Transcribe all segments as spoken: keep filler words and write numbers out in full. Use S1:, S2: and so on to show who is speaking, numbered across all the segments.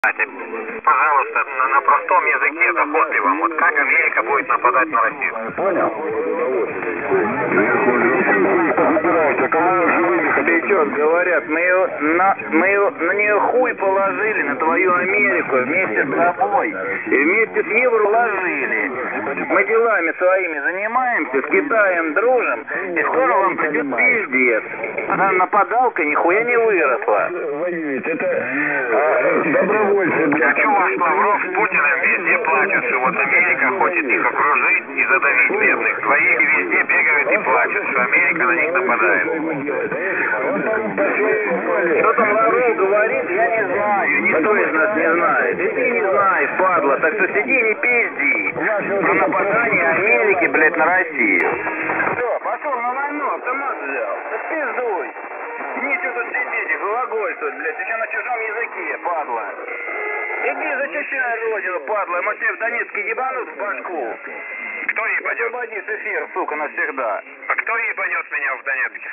S1: Пожалуйста, на, на простом языке, доходливом. Вот как Америка будет нападать на Россию?
S2: Понял? Сейчас говорят, мы, ее, на, мы ее, на нее хуй положили, на твою Америку, вместе с тобой. И вместе с евро ложили. Мы делами своими занимаемся, с Китаем дружим, и скоро вам придет пиздец. Она нападалка нихуя не выросла.
S3: Это а, добровольцы.
S1: А что ваш Лавров с Путиным везде плачут, что вот Америка хочет их окружить и задавить бедных своих, и везде бегают и плачут, что Америка на них нападает.
S2: Что там Лавров говорит, я не знаю, никто из нас не знает. И ты не знаешь, падла, так что сиди не пизди. Про нападание Америки, блядь, на Россию. Все, пошел на войну, автомат взял. Да пиздуй. Нечего тут сидеть и глагольствовать, блядь, еще на чужом языке, падла. Иди защищай родину, падла, мы тебе в Донецке ебанут в башку.
S1: Кто ебанет?
S2: Освободи с эфир, сука, навсегда.
S1: А кто ебанет меня в Донецке?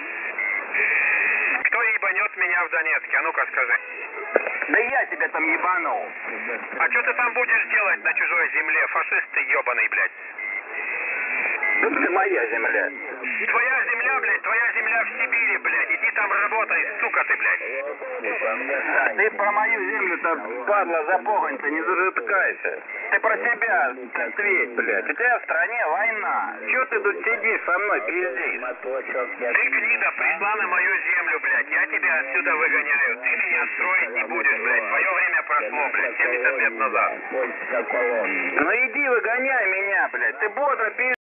S1: Кто ебанет меня в Донецке? А ну-ка скажи.
S2: Да я тебя там ебанул.
S1: А что ты там будешь делать на чужой земле, фашист ты ебаный, блядь?
S2: Да это моя земля.
S1: Твоя земля, блядь, твоя земля в Сибири, блядь. Иди там работай, сука ты, блядь.
S2: Ты про мою землю-то, падла, за погонь-то не зажиткайся. Ты про себя ответь, блядь. У тебя в стране война. Чего ты тут сидишь со мной, пиздишь?
S1: Ты, гнида, пришла на мою землю, блядь. Я тебя отсюда выгоняю. Ты меня строить не будешь, блядь. Твое время прошло, блядь, семьдесят лет назад.
S2: Ну иди выгоняй меня, блядь. Ты бодро пиздишь.